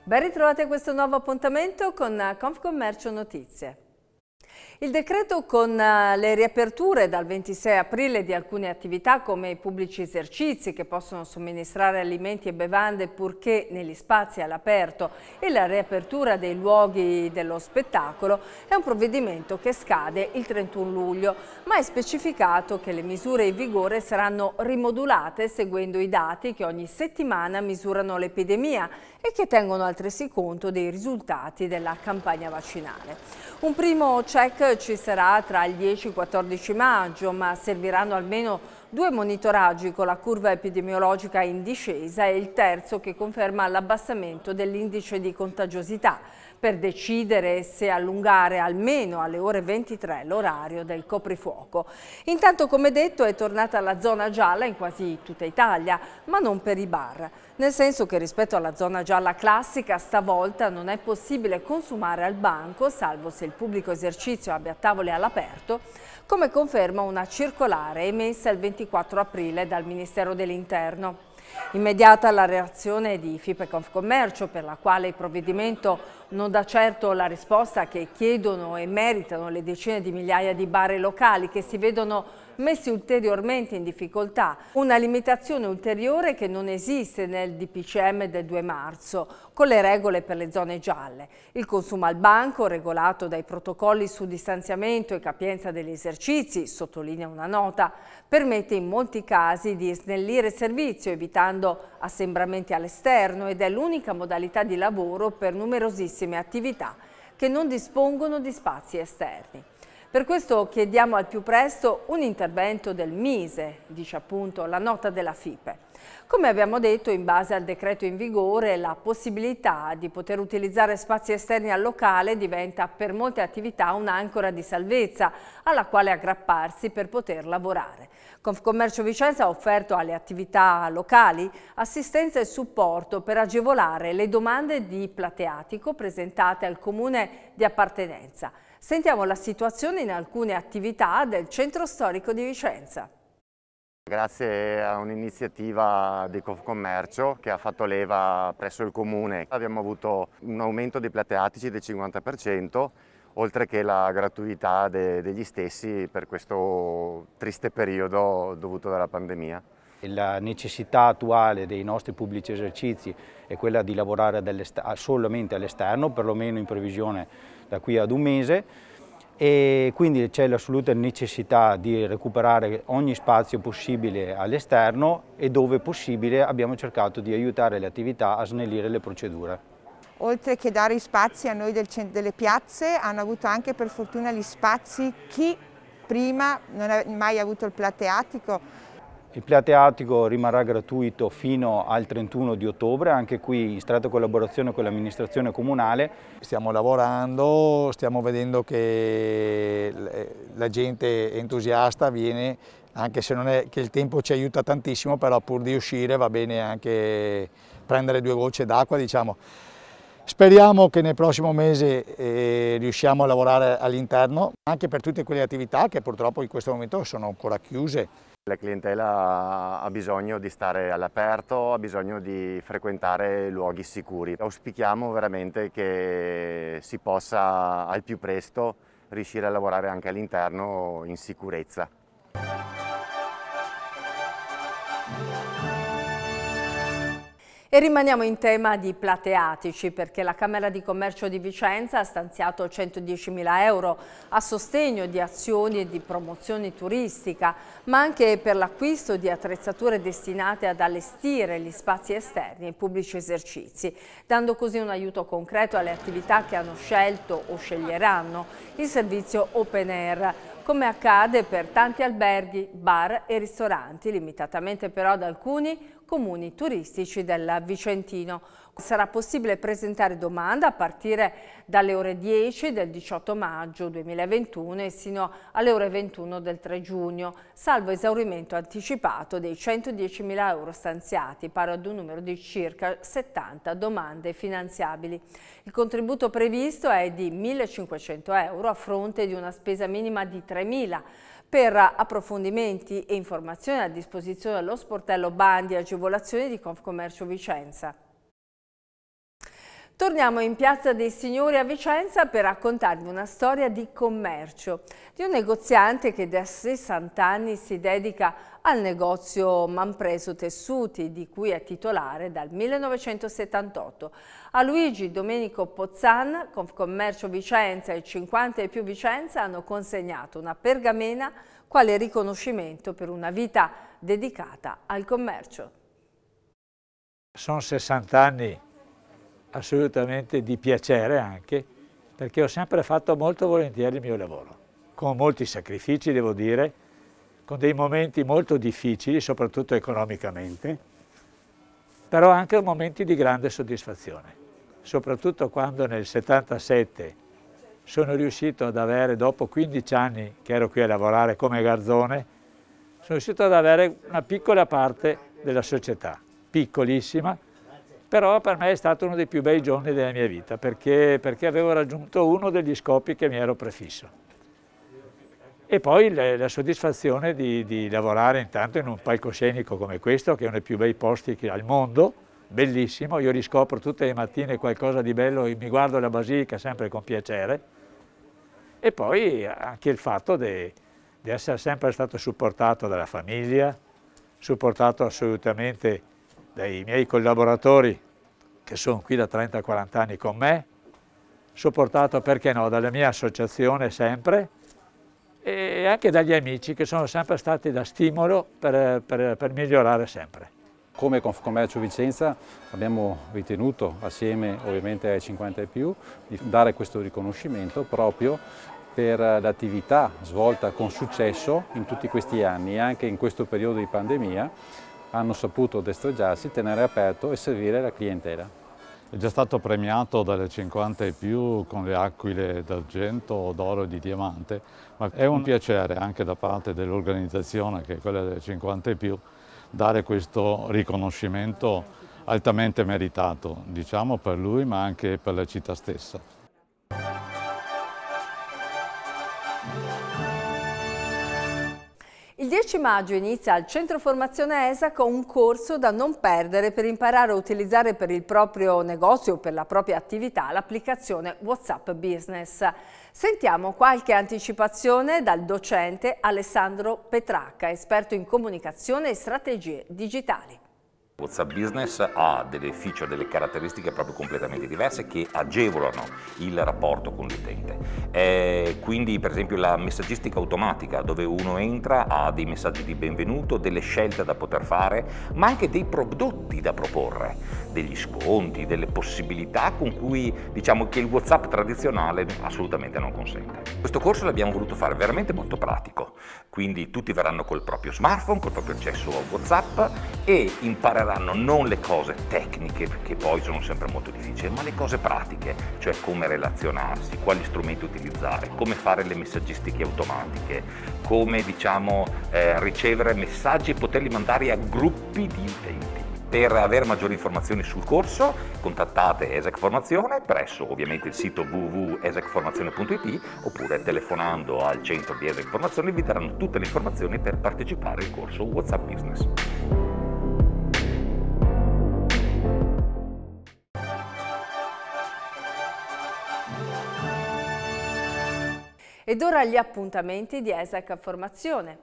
Ben ritrovati a questo nuovo appuntamento con Confcommercio Notizie. Il decreto con le riaperture dal 26 aprile di alcune attività come i pubblici esercizi che possono somministrare alimenti e bevande purché negli spazi all'aperto e la riapertura dei luoghi dello spettacolo è un provvedimento che scade il 31 luglio, ma è specificato che le misure in vigore saranno rimodulate seguendo i dati che ogni settimana misurano l'epidemia e che tengono altresì conto dei risultati della campagna vaccinale. Un primo check ci sarà tra il 10 e il 14 maggio, ma serviranno almeno 2 monitoraggi con la curva epidemiologica in discesa e il terzo che conferma l'abbassamento dell'indice di contagiosità per decidere se allungare almeno alle ore 23 l'orario del coprifuoco. Intanto, come detto, è tornata la zona gialla in quasi tutta Italia, ma non per i bar, nel senso che rispetto alla zona gialla classica stavolta non è possibile consumare al banco, salvo se il pubblico esercizio abbia tavole all'aperto, come conferma una circolare emessa il 24 aprile dal Ministero dell'Interno. Immediata la reazione di FIP e Confcommercio, per la quale il provvedimento non dà certo la risposta che chiedono e meritano le decine di migliaia di bar e locali che si vedono messi ulteriormente in difficoltà. Una limitazione ulteriore che non esiste nel DPCM del 2 marzo, con le regole per le zone gialle. Il consumo al banco, regolato dai protocolli su distanziamento e capienza degli esercizi, sottolinea una nota, permette in molti casi di snellire il servizio, evitando assembramenti all'esterno, ed è l'unica modalità di lavoro per numerosissime attività che non dispongono di spazi esterni. Per questo chiediamo al più presto un intervento del Mise, dice appunto la nota della FIPE. Come abbiamo detto, in base al decreto in vigore, la possibilità di poter utilizzare spazi esterni al locale diventa per molte attività un'ancora di salvezza alla quale aggrapparsi per poter lavorare. Confcommercio Vicenza ha offerto alle attività locali assistenza e supporto per agevolare le domande di plateatico presentate al comune di appartenenza. Sentiamo la situazione in alcune attività del centro storico di Vicenza. Grazie a un'iniziativa di Confcommercio che ha fatto leva presso il comune abbiamo avuto un aumento dei plateatici del 50%, oltre che la gratuità degli stessi per questo triste periodo dovuto dalla pandemia. La necessità attuale dei nostri pubblici esercizi è quella di lavorare solamente all'esterno, perlomeno in previsione da qui ad un mese, e quindi c'è l'assoluta necessità di recuperare ogni spazio possibile all'esterno e dove possibile abbiamo cercato di aiutare le attività a snellire le procedure. Oltre che dare i spazi a noi delle piazze, hanno avuto anche per fortuna gli spazi chi prima non ha mai avuto il plateatico. Il plateatico rimarrà gratuito fino al 31 di ottobre, anche qui in stretta collaborazione con l'amministrazione comunale. Stiamo lavorando, stiamo vedendo che la gente entusiasta viene, anche se non è che il tempo ci aiuta tantissimo, però pur di uscire va bene anche prendere 2 gocce d'acqua, diciamo. Speriamo che nel prossimo mese riusciamo a lavorare all'interno, anche per tutte quelle attività che purtroppo in questo momento sono ancora chiuse. La clientela ha bisogno di stare all'aperto, ha bisogno di frequentare luoghi sicuri. Auspichiamo veramente che si possa al più presto riuscire a lavorare anche all'interno in sicurezza. E rimaniamo in tema di plateatici perché la Camera di Commercio di Vicenza ha stanziato 110.000 euro a sostegno di azioni di promozione turistica, ma anche per l'acquisto di attrezzature destinate ad allestire gli spazi esterni e i pubblici esercizi, dando così un aiuto concreto alle attività che hanno scelto o sceglieranno il servizio open air, come accade per tanti alberghi, bar e ristoranti, limitatamente però ad alcuni comuni turistici del Vicentino. Sarà possibile presentare domanda a partire dalle ore 10 del 18 maggio 2021 e sino alle ore 21 del 3 giugno, salvo esaurimento anticipato dei 110.000 euro stanziati, pari ad un numero di circa 70 domande finanziabili. Il contributo previsto è di 1.500 euro a fronte di una spesa minima di 3.000. Per approfondimenti e informazioni a disposizione dello sportello Bandi e Agevolazioni di Confcommercio Vicenza. Torniamo in Piazza dei Signori a Vicenza per raccontarvi una storia di commercio, di un negoziante che da 60 anni si dedica al negozio Manpreso Tessuti, di cui è titolare dal 1978. A Luigi Domenico Pozzan, Confcommercio Vicenza e 50 e più Vicenza hanno consegnato una pergamena quale riconoscimento per una vita dedicata al commercio. Sono 60 anni assolutamente di piacere anche, perché ho sempre fatto molto volentieri il mio lavoro, con molti sacrifici devo dire, con dei momenti molto difficili, soprattutto economicamente, però anche momenti di grande soddisfazione, soprattutto quando nel 77 sono riuscito ad avere, dopo 15 anni che ero qui a lavorare come garzone, sono riuscito ad avere una piccola parte della società, piccolissima, però per me è stato uno dei più bei giorni della mia vita, perché avevo raggiunto uno degli scopi che mi ero prefisso. E poi la soddisfazione di lavorare intanto in un palcoscenico come questo, che è uno dei più bei posti al mondo, bellissimo, io riscopro tutte le mattine qualcosa di bello e mi guardo la basilica sempre con piacere, e poi anche il fatto di essere sempre stato supportato dalla famiglia, supportato assolutamente dai miei collaboratori che sono qui da 30-40 anni con me, supportato, perché no, dalla mia associazione sempre, e anche dagli amici che sono sempre stati da stimolo per migliorare sempre. Come Confcommercio Vicenza abbiamo ritenuto, assieme ovviamente ai 50 e più, di dare questo riconoscimento proprio per l'attività svolta con successo in tutti questi anni e anche in questo periodo di pandemia hanno saputo destreggiarsi, tenere aperto e servire la clientela. È già stato premiato dalle 50 e più con le aquile d'argento, d'oro e di diamante, ma è un piacere anche da parte dell'organizzazione, che è quella delle 50 e più, dare questo riconoscimento altamente meritato, diciamo per lui ma anche per la città stessa. Il 10 maggio inizia al Centro Formazione ESAC un corso da non perdere per imparare a utilizzare per il proprio negozio o per la propria attività l'applicazione WhatsApp Business. Sentiamo qualche anticipazione dal docente Alessandro Petracca, esperto in comunicazione e strategie digitali. WhatsApp Business ha delle feature, delle caratteristiche proprio completamente diverse che agevolano il rapporto con l'utente. Quindi per esempio la messaggistica automatica, dove uno entra, ha dei messaggi di benvenuto, delle scelte da poter fare, ma anche dei prodotti da proporre, degli sconti, delle possibilità con cui diciamo che il WhatsApp tradizionale assolutamente non consente. Questo corso l'abbiamo voluto fare veramente molto pratico, quindi tutti verranno col proprio smartphone, col proprio accesso a WhatsApp e impareranno non le cose tecniche, che poi sono sempre molto difficili, ma le cose pratiche, cioè come relazionarsi, quali strumenti utilizzare, come fare le messaggistiche automatiche, come diciamo ricevere messaggi e poterli mandare a gruppi di utenti. Per avere maggiori informazioni sul corso contattate ESAC Formazione presso ovviamente il sito www.esacformazione.it oppure telefonando al centro di ESAC Formazione vi daranno tutte le informazioni per partecipare al corso WhatsApp Business. Ed ora gli appuntamenti di ESAC Formazione.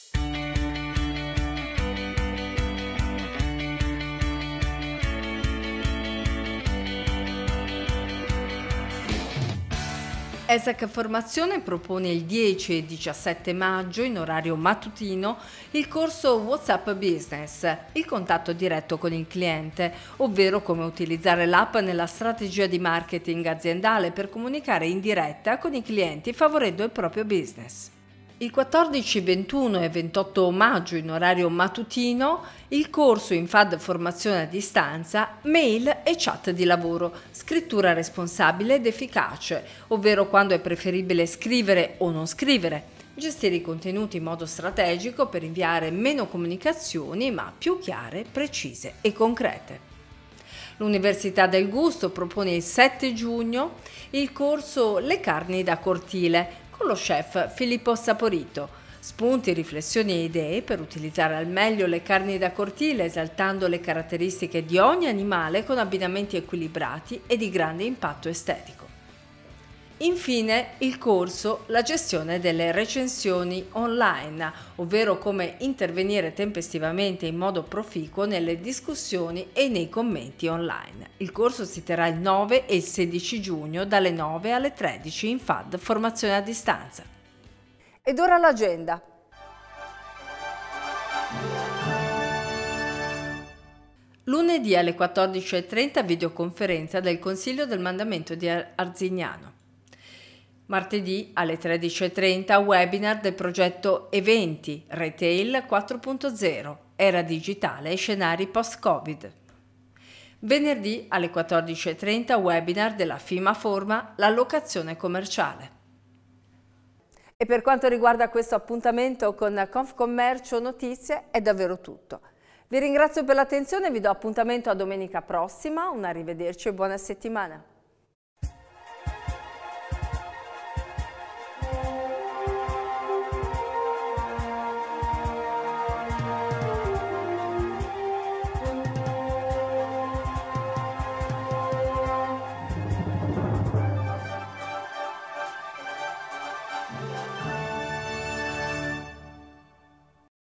ESAC Formazione propone il 10 e 17 maggio in orario mattutino il corso WhatsApp Business, il contatto diretto con il cliente, ovvero come utilizzare l'app nella strategia di marketing aziendale per comunicare in diretta con i clienti favorendo il proprio business. Il 14, 21 e 28 maggio in orario mattutino il corso InFAD Formazione a distanza, mail e chat di lavoro, scrittura responsabile ed efficace, ovvero quando è preferibile scrivere o non scrivere, gestire i contenuti in modo strategico per inviare meno comunicazioni ma più chiare, precise e concrete. L'Università del Gusto propone il 7 giugno il corso Le carni da cortile con lo chef Filippo Saporito, Spunti, riflessioni e idee per utilizzare al meglio le carni da cortile, esaltando le caratteristiche di ogni animale con abbinamenti equilibrati e di grande impatto estetico. Infine, il corso La gestione delle recensioni online, ovvero come intervenire tempestivamente in modo proficuo nelle discussioni e nei commenti online. Il corso si terrà il 9 e il 16 giugno dalle 9 alle 13 in FAD Formazione a Distanza. Ed ora l'agenda. Lunedì alle 14:30 videoconferenza del Consiglio del Mandamento di Arzignano. Martedì alle 13:30 webinar del progetto Eventi Retail 4.0, Era digitale e scenari post-Covid. Venerdì alle 14:30 webinar della FIMA Forma La locazione commerciale. E per quanto riguarda questo appuntamento con Confcommercio Notizie è davvero tutto. Vi ringrazio per l'attenzione e vi do appuntamento a domenica prossima. Un arrivederci e buona settimana.